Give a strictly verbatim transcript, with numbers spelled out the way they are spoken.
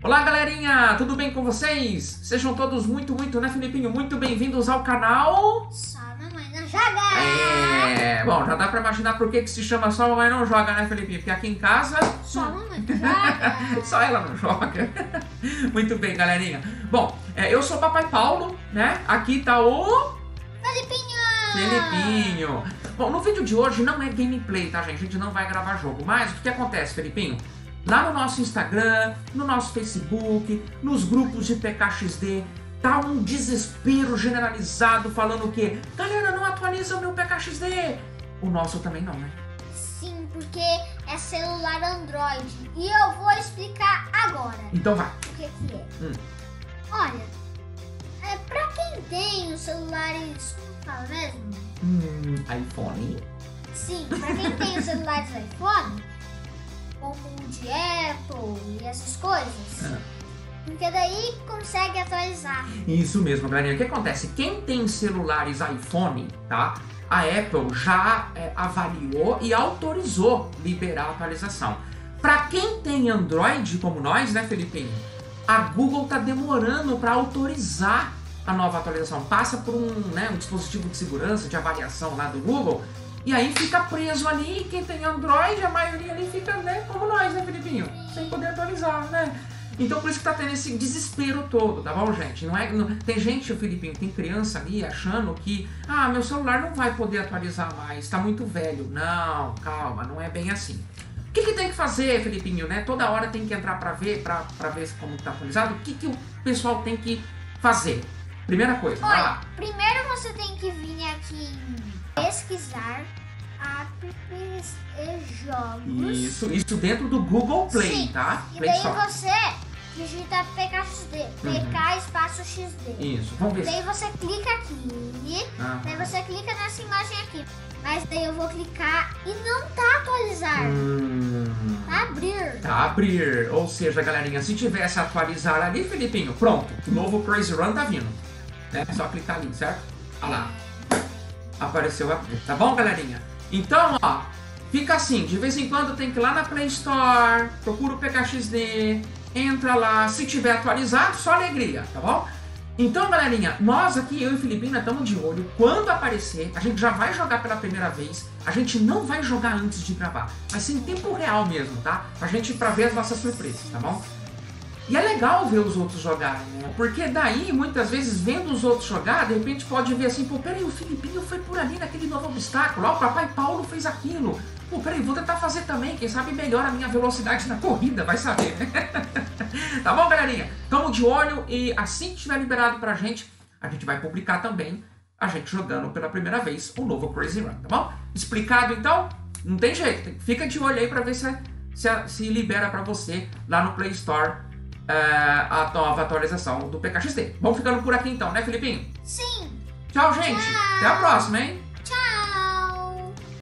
Olá, galerinha! Tudo bem com vocês? Sejam todos muito, muito, né, Felipinho? Muito bem-vindos ao canal... Só a mamãe não joga! É... Bom, já dá pra imaginar por que que se chama Só a Mamãe Não Joga, né, Felipinho? Porque aqui em casa... Só a mamãe não joga! Só ela não joga. Muito bem, galerinha. Bom, é, eu sou o Papai Paulo, né? Aqui tá o... Felipinho! Felipinho. Bom, no vídeo de hoje não é gameplay, tá, gente? A gente não vai gravar jogo. Mas o que acontece, Felipinho? Lá no nosso Instagram, no nosso Facebook, nos grupos de P K X D, tá um desespero generalizado falando o quê? Galera, não atualiza o meu P K X D! O nosso também não, né? Sim, porque é celular Android. E eu vou explicar agora. Então vai. O que que é? Hum. Olha, é pra quem tem os celulares... Como fala mesmo? Hum, iPhone? Sim, pra quem tem os celulares iPhone... como o de Apple e essas coisas, Ah. porque daí consegue atualizar. Isso mesmo, galerinha. O que acontece? Quem tem celulares iPhone, tá? A Apple já é, avaliou e autorizou liberar a atualização. Para quem tem Android como nós, né, Felipinho? A Google tá demorando para autorizar a nova atualização. Passa por um, né, um dispositivo de segurança, de avaliação lá do Google. E aí fica preso ali, quem tem Android, a maioria ali fica, né, como nós, né, Felipinho? Sem poder atualizar, né? Então por isso que tá tendo esse desespero todo, tá bom, gente? Não é, não, tem gente, o Felipinho, tem criança ali achando que, ah, meu celular não vai poder atualizar mais, tá muito velho. Não, calma, não é bem assim. O que que tem que fazer, Felipinho, né? Toda hora tem que entrar pra ver, pra, pra ver como tá atualizado. O que que o pessoal tem que fazer? Primeira coisa, vai Olha, lá. primeiro você tem que vir aqui em pesquisar apps e jogos. Isso, isso dentro do Google Play, Sim. tá? E Play daí Store. você digita P K X D, P K espaço X D. Isso, vamos ver. Daí você clica aqui, Ah. daí você clica nessa imagem aqui. Mas daí eu vou clicar e não tá atualizar, Hum, tá abrir. tá abrir, ou seja, galerinha, se tivesse atualizar ali, Felipinho, pronto, o novo Crazy Run tá vindo, né? É só clicar ali, certo? Olha lá, apareceu aqui, tá bom, galerinha? Então, ó, fica assim, de vez em quando tem que ir lá na Play Store, procura o P K X D, entra lá, se tiver atualizado, só alegria, tá bom? Então, galerinha, nós aqui, eu e o Felipinho, estamos de olho. Quando aparecer, a gente já vai jogar pela primeira vez. A gente não vai jogar antes de gravar. Vai ser em tempo real mesmo, tá? Pra gente, pra ver as nossas surpresas, tá bom? E é legal ver os outros jogarem, né? Porque daí, muitas vezes, vendo os outros jogar, de repente pode ver assim, pô, peraí, o Felipinho foi por ali naquele novo obstáculo, ó, o Papai Paulo fez aquilo. Pô, peraí, vou tentar fazer também, quem sabe melhora a minha velocidade na corrida, vai saber, né? Tá bom, galerinha? Tamo de olho e assim que tiver liberado pra gente, a gente vai publicar também a gente jogando pela primeira vez o novo Crazy Run, tá bom? Explicado, então? Não tem jeito, fica de olho aí pra ver se, se, se libera pra você lá no Play Store uh, a nova atualização do P K X D. Vamos ficando por aqui então, né, Felipinho? Sim. Tchau, gente. Tchau. Até a próxima, hein?